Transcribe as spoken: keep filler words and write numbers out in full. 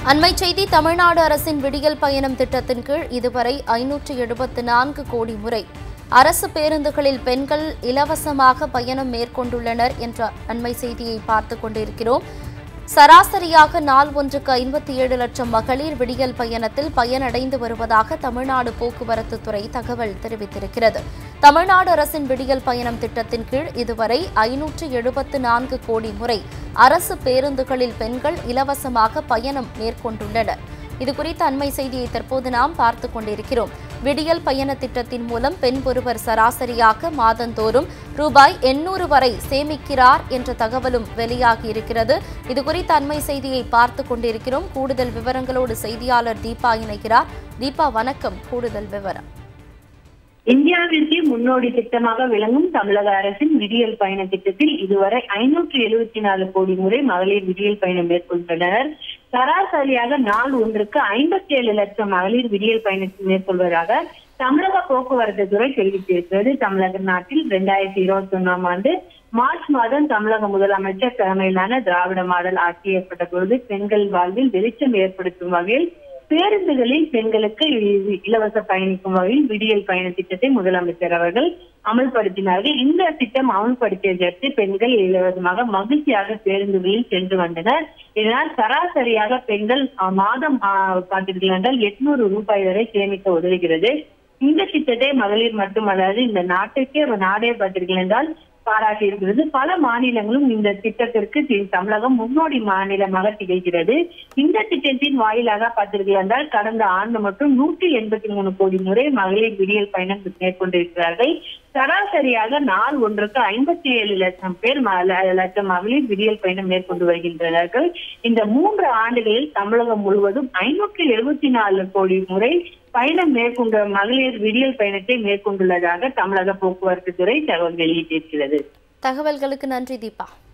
அண்மை செய்தி தமிழ்நாடு அரசின் விடியல் பயணம் திட்டத்தின் கீழ் இதுவரை ஐநூற்று எழுபத்து நான்கு கோடி முறை அரசு பேருந்துகளில் பெண்கள் இலவசமாக பயணம் மேற்கொண்டுள்ளனர் என்ற அண்மை செய்தியை பார்த்துக் கொண்டிருக்கிறோம். சராசரியாக நாள் ஒன்றுக்கு ஐம்பத்தி ஏழு லட்சம் மகளிர் விடியல் பயணத்தில் பயனடைந்து வருவதாக தமிழ்நாடு போக்குவரத்து துறை தகவல் தெரிவித்திருக்கிறது. தமிழ்நாடு அரசின் விடியல் பயணம் திட்டத்தின் கீழ் இதுவரை ஐநூற்று எழுபத்து நான்கு கோடி முறை அரசு பேருந்துகளில் பெண்கள் இலவசமாக பயணம் மேற்கொண்டுள்ளனர். இதுகுறித்த அண்மை செய்தியை தற்போது நாம் பார்த்துக் கொண்டிருக்கிறோம். விடியல் பயண திட்டத்தின் மூலம் பெண் ஒருவர் சராசரியாக மாதந்தோறும் ரூபாய் எண்ணூறு வரை சேமிக்கிறார் என்ற தகவலும் வெளியாகி இருக்கிறது. இதுகுறித்த அண்மை செய்தியை பார்த்துக் கொண்டிருக்கிறோம். கூடுதல் விவரங்களோடு செய்தியாளர் தீபா இணைக்கிறார். தீபா, வணக்கம். கூடுதல் விவரம். இந்தியாவிற்கு முன்னோடி திட்டமாக விளங்கும் தமிழக அரசின் விடியல் பயண திட்டத்தில் இதுவரை ஐநூற்று எழுபத்தி நாலு கோடி முறை மகளிர் விடியல் பயணம் மேற்கொண்டனர். சராசரியாக நாள் ஒன்றுக்கு ஐம்பத்தி ஏழு லட்சம் மகளிர் விடியல் பயணத்தை மேற்கொள்வதாக தமிழக போக்குவரத்து துறை தெரிவித்திருக்கிறது. தமிழக நாட்டில் இரண்டாயிரத்தி இருபத்தி ஒன்னாம் ஆண்டு மார்ச் மாதம் தமிழக முதலமைச்சர் தலைமையிலான திராவிட மாடல் ஆட்சி ஏற்பட்ட பொழுது பெண்கள் வாழ்வில் வெளிச்சம் ஏற்படுத்தும் வகையில் பேருந்துகளில் பெண்களுக்கு இலவச பயணிக்கும் வகையில் விடியல் பயண திட்டத்தை முதலமைச்சர் அவர்கள் அமல்படுத்தினார்கள். இந்த திட்டம் அமல்படுத்தியதற்கு பெண்கள் இலவசமாக மகிழ்ச்சியாக பேருந்துகளில் சென்று வந்தனர். இதனால் சராசரியாக பெண்கள் மாதம் பார்த்தீர்கள் என்றால் எட்நூறு ரூபாய் வரை சேமிக்க உதவுகிறது. இந்த திட்டத்தை மகளிர் மட்டுமல்லாது இந்த நாட்டுக்கே நாடே பார்த்தீர்கள் என்றால் பாராட்டி இருக்கிறது. பல மாநிலங்களும் இந்த திட்டத்திற்கு தமிழகம் முன்னோடி மாநிலமாக திகழ்கிறது. இந்த திட்டத்தின் வாயிலாக பார்த்தீர்கள் என்றால் கடந்த ஆண்டு மட்டும் நூற்றி எண்பத்தி மூணு கோடி முறை மகளிர் விடியல் பயணம் மேற்கொண்டிருக்கிறார்கள். சராசரியாக நாள் ஒன்றுக்கு ஐம்பத்தி ஏழு லட்சம் பேர் லட்சம் மகளிர் விடியல் பயணம் மேற்கொண்டு வருகின்றனர். இந்த மூன்று ஆண்டுகளில் தமிழகம் முழுவதும் ஐநூற்றி எழுபத்தி நாலு கோடி முறை பயணம் மேற்கொண்ட மகளிர் விடியல் பயணத்தை மேற்கொண்டுள்ளதாக தமிழக போக்குவரத்து துறை தகவல் வெளியிட்டிருக்கிறது. தகவல்களுக்கு நன்றி தீபா.